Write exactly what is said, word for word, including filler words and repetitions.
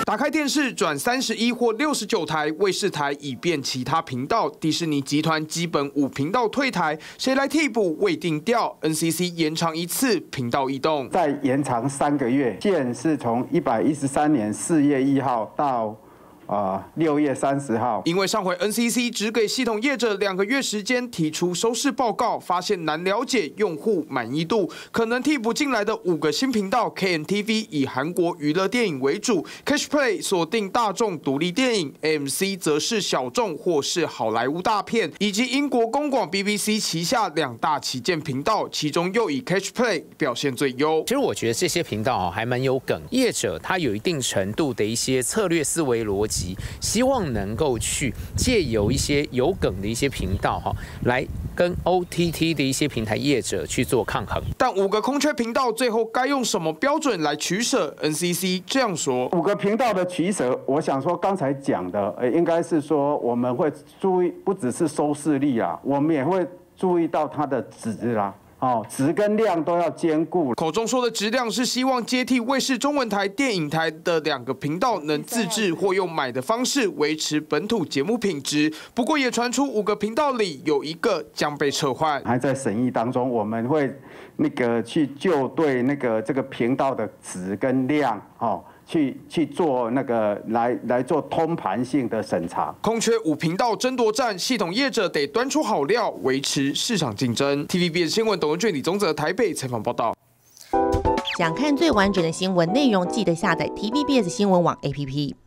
打开电视转三十一或六十九台卫视台，以便其他频道。迪士尼集团基本五频道退台，谁来替补未定调。N C C 延长一次频道异动， 再延长三个月，现是从一百一十三年四月一号到。 啊，六月三十号， 因为上回 N C C 只给系统业者两个月时间提出收视报告，发现难了解用户满意度，可能替补进来的五个新频道 K N T V 以韩国娱乐电影为主 ，Catch Play 锁定大众独立电影 ，A M C 则是小众或是好莱坞大片，以及英国公广 B B C 旗下两大旗舰频道，其中又以 Catch Play 表现最优。 其实我觉得这些频道还蛮有梗，业者他有一定程度的一些策略思维逻辑。 希望能够去借由一些有梗的一些频道哈，来跟 O T T 的一些平台业者去做抗衡。 但五个空缺频道最后该用什么标准来取舍 ？N C C 这样说： 五个频道的取舍，我想说刚才讲的，呃，应该是说我们会注意，不只是收视率啊，我们也会注意到它的质啦。 哦，质跟量都要兼顾。 口中说的质量是希望接替卫视中文台、电影台的两个频道能自制或用买的方式维持本土节目品质。不过也传出五个频道里有一个将被撤换， 还在审议当中，我们会那个去就对那个这个频道的质跟量，哦。 去去做那个来来做通盘性的审查。 空缺五频道争夺战，系统业者得端出好料，维持市场竞争。T V B S 新闻董文俊、李宗泽台北采访报道。 想看最完整的新闻内容，记得下载 T V B S 新闻网 A P P。